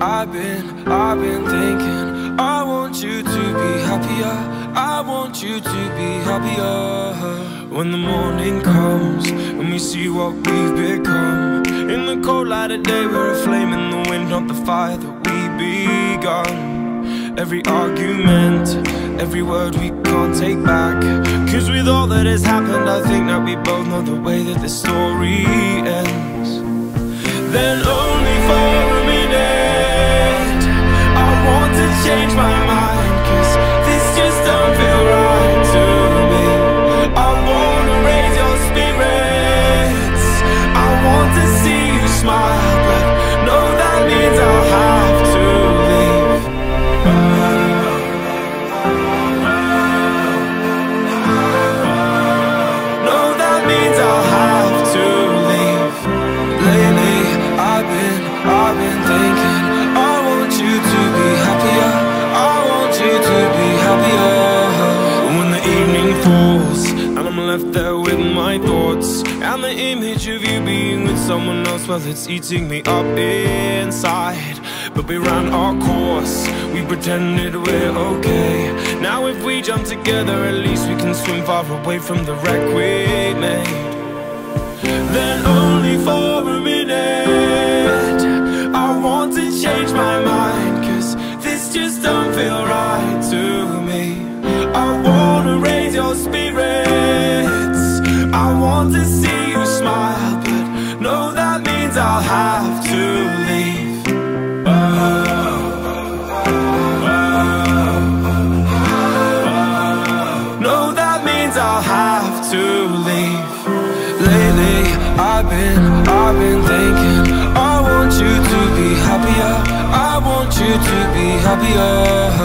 I've been thinking, I want you to be happier, I want you to be happier. When the morning comes and we see what we've become, in the cold light of day we're a flame in the wind, not the fire that we begun. Every argument, every word we can't take back, 'cause with all that has happened I think that we both know the way that the story ends. Then only for a minute I want to change my mind, 'cause this just don't feel right to me. I wanna raise your spirits, I want to see you smile, but no, that means I'll have to leave. No, that means I'll have to leave. Lately I've been thinking, I want you to be happier, I want you to be happier. When the evening falls and I'm left there with my thoughts, and the image of you being with someone else, well, it's eating me up inside. But we ran our course, we pretended we're okay. Now if we jump together, at least we can swim far away from the wreck we made. Then only for a minute I want to change my mind, 'cause this just don't feel right to me. I wanna raise your spirits, I want to see you smile, but no, that means I'll have to leave. No, that means I'll have to leave. Lately I've been thinking, I want you to be happier, I want you to be happier.